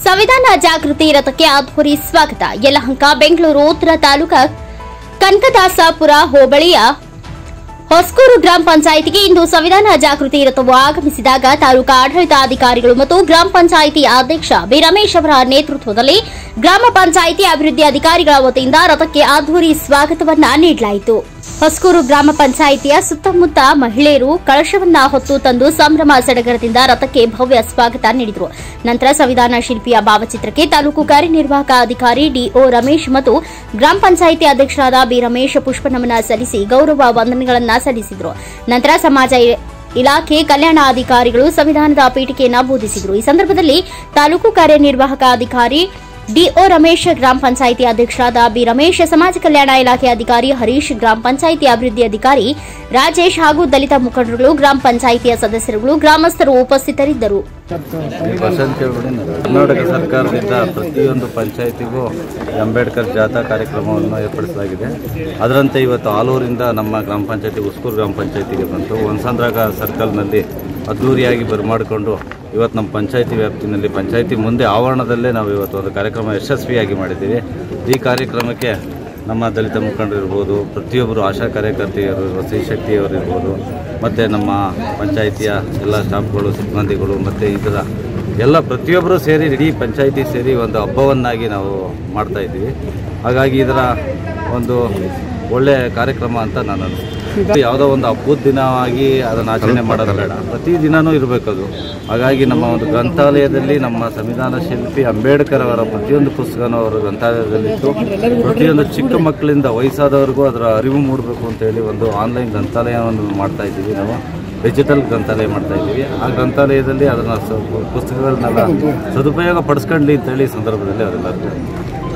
ಸಂವಿಧಾನ ಜಾಗೃತಿ ರಥಕ್ಕೆ ಅದ್ಧೂರಿ ಸ್ವಾಗತ. ಯಲಹಂಕ ಬೆಂಗಳೂರು ಉತ್ತರ ತಾಲೂಕಾ ಕನಕದಾಸಪುರ ಹೋಬಳಿಯ ಹೊಸಕೂರು ಗ್ರಾಮ ಪಂಚಾಯಿತಿಗೆ ಇಂದು ಸಂವಿಧಾನ ಜಾಗೃತಿ ರಥವು ಆಗಮಿಸಿದಾಗ ತಾಲೂಕಾ ಆಡಳಿತಾಧಿಕಾರಿಗಳು ಮತ್ತು ಗ್ರಾಮ ಪಂಚಾಯಿತಿ ಅಧ್ಯಕ್ಷ ಬಿ ರಮೇಶ್ ಅವರ ನೇತೃತ್ವದಲ್ಲಿ ಗ್ರಾಮ ಪಂಚಾಯಿತಿ ಅಭಿವೃದ್ಧಿ ಅಧಿಕಾರಿಗಳ ವತಿಯಿಂದ ರಥಕ್ಕೆ ಅದ್ಧೂರಿ ಸ್ವಾಗತವನ್ನ ನೀಡಲಾಯಿತು. ಹೊಸಕೂರು ಗ್ರಾಮ ಪಂಚಾಯಿತಿಯ ಸುತ್ತಮುತ್ತ ಮಹಿಳೆಯರು ಕಳಶವನ್ನ ಹೊತ್ತು ತಂದು ಸಂಭ್ರಮ ಸಡಗರದಿಂದ ರಥಕ್ಕೆ ಭವ್ಯ ಸ್ವಾಗತ ನೀಡಿದರು. ನಂತರ ಸಂವಿಧಾನ ಶಿಲ್ಪಿಯ ಭಾವಚಿತ್ರಕ್ಕೆ ತಾಲೂಕು ಕಾರ್ಯನಿರ್ವಾಹಕ ಅಧಿಕಾರಿ ಡಿಒ ರಮೇಶ್ ಮತ್ತು ಗ್ರಾಮ ಪಂಚಾಯಿತಿ ಅಧ್ಯಕ್ಷರಾದ ಬಿ ರಮೇಶ್ ಪುಷ್ಪನಮನ ಸಲ್ಲಿಸಿ ಗೌರವ ವಂದನೆಗಳನ್ನು ಸಲ್ಲಿಸಿದರು. ನಂತರ ಸಮಾಜ ಇಲಾಖೆ ಕಲ್ಯಾಣಾಧಿಕಾರಿಗಳು ಸಂವಿಧಾನದ ಪೀಠಿಕೆಯನ್ನು ಬೋಧಿಸಿದರು. ಈ ಸಂದರ್ಭದಲ್ಲಿ ತಾಲೂಕು ಕಾರ್ಯನಿರ್ವಾಹಕ ಅಧಿಕಾರಿ ಡಿಒ ರಮೇಶ್, ಗ್ರಾಮ ಪಂಚಾಯಿತಿ ಅಧ್ಯಕ್ಷರಾದ ಬಿ ರಮೇಶ್, ಸಮಾಜ ಕಲ್ಯಾಣ ಇಲಾಖೆ ಅಧಿಕಾರಿ ಹರೀಶ್, ಗ್ರಾಮ ಪಂಚಾಯಿತಿ ಅಭಿವೃದ್ಧಿ ಅಧಿಕಾರಿ ರಾಜೇಶ್ ಹಾಗೂ ದಲಿತ ಮುಖಂಡರುಗಳು, ಗ್ರಾಮ ಪಂಚಾಯಿತಿಯ ಸದಸ್ಯರುಗಳು, ಗ್ರಾಮಸ್ಥರು ಉಪಸ್ಥಿತರಿದ್ದರು. ಕರ್ನಾಟಕ ಸರ್ಕಾರದಿಂದ ಪ್ರತಿಯೊಂದು ಪಂಚಾಯಿತಿಗೂ ಅಂಬೇಡ್ಕರ್ ಜಾಥಾ ಕಾರ್ಯಕ್ರಮವನ್ನು ಏರ್ಪಡಿಸಲಾಗಿದೆ. ಅದರಂತೆ ಇವತ್ತು ಆಲೂರಿಂದ ನಮ್ಮ ಗ್ರಾಮ ಪಂಚಾಯಿತಿ ಹೊಸಕೂರು ಗ್ರಾಮ ಪಂಚಾಯಿತಿಗೆ ಬಂತು. ಹೊಸಂದ್ರಾಗ ಸರ್ಕಲ್ನಲ್ಲಿ ಅದ್ದೂರಿಯಾಗಿ ಬರಮಾಡಿಕೊಂಡು ಇವತ್ತು ನಮ್ಮ ಪಂಚಾಯಿತಿ ವ್ಯಾಪ್ತಿನಲ್ಲಿ ಪಂಚಾಯಿತಿ ಮುಂದೆ ಆವರಣದಲ್ಲೇ ನಾವು ಇವತ್ತು ಒಂದು ಕಾರ್ಯಕ್ರಮ ಯಶಸ್ವಿಯಾಗಿ ಮಾಡಿದ್ದೀವಿ. ಈ ಕಾರ್ಯಕ್ರಮಕ್ಕೆ ನಮ್ಮ ದಲಿತ ಮುಖಂಡರಿರ್ಬೋದು, ಪ್ರತಿಯೊಬ್ಬರು ಆಶಾ ಕಾರ್ಯಕರ್ತೆಯರು, ಸ್ತ್ರೀಶಕ್ತಿಯವರು ಇರ್ಬೋದು, ಮತ್ತು ನಮ್ಮ ಪಂಚಾಯಿತಿಯ ಎಲ್ಲ ಸ್ಟಾಫ್ಗಳು, ಸಿಬ್ಬಂದಿಗಳು ಮತ್ತು ಇದರ ಎಲ್ಲ ಪ್ರತಿಯೊಬ್ಬರು ಸೇರಿ ಇಡೀ ಪಂಚಾಯಿತಿ ಸೇರಿ ಒಂದು ಹಬ್ಬವನ್ನಾಗಿ ನಾವು ಮಾಡ್ತಾಯಿದ್ದೀವಿ. ಹಾಗಾಗಿ ಇದರ ಒಂದು ಒಳ್ಳೆಯ ಕಾರ್ಯಕ್ರಮ ಅಂತ ನಾನು ಯಾವುದೋ ಒಂದು ಹಬ್ಬದ ದಿನವಾಗಿ ಅದನ್ನು ಆಚರಣೆ ಮಾಡೋದು ಬೇಡ, ಪ್ರತಿದಿನವೂ ಇರಬೇಕದು. ಹಾಗಾಗಿ ನಮ್ಮ ಒಂದು ಗ್ರಂಥಾಲಯದಲ್ಲಿ ನಮ್ಮ ಸಂವಿಧಾನ ಶಿಲ್ಪಿ ಅಂಬೇಡ್ಕರ್ ಅವರ ಪ್ರತಿಯೊಂದು ಪುಸ್ತಕನೂ ಅವರ ಗ್ರಂಥಾಲಯದಲ್ಲಿತ್ತು. ಪ್ರತಿಯೊಂದು ಚಿಕ್ಕ ಮಕ್ಕಳಿಂದ ವಯಸ್ಸಾದವರೆಗೂ ಅದರ ಅರಿವು ಮೂಡಬೇಕು ಅಂತೇಳಿ ಒಂದು ಆನ್ಲೈನ್ ಗ್ರಂಥಾಲಯವನ್ನು ಮಾಡ್ತಾ ಇದ್ದೀವಿ. ನಾವು ಡಿಜಿಟಲ್ ಗ್ರಂಥಾಲಯ ಮಾಡ್ತಾ ಇದ್ದೀವಿ. ಆ ಗ್ರಂಥಾಲಯದಲ್ಲಿ ಅದನ್ನು ಪುಸ್ತಕಗಳನ್ನೆಲ್ಲ ಸದುಪಯೋಗ ಪಡಿಸ್ಕೊಳ್ಳಿ ಅಂತೇಳಿ ಈ ಸಂದರ್ಭದಲ್ಲಿ ಅವರೆಲ್ಲರಿಗೂ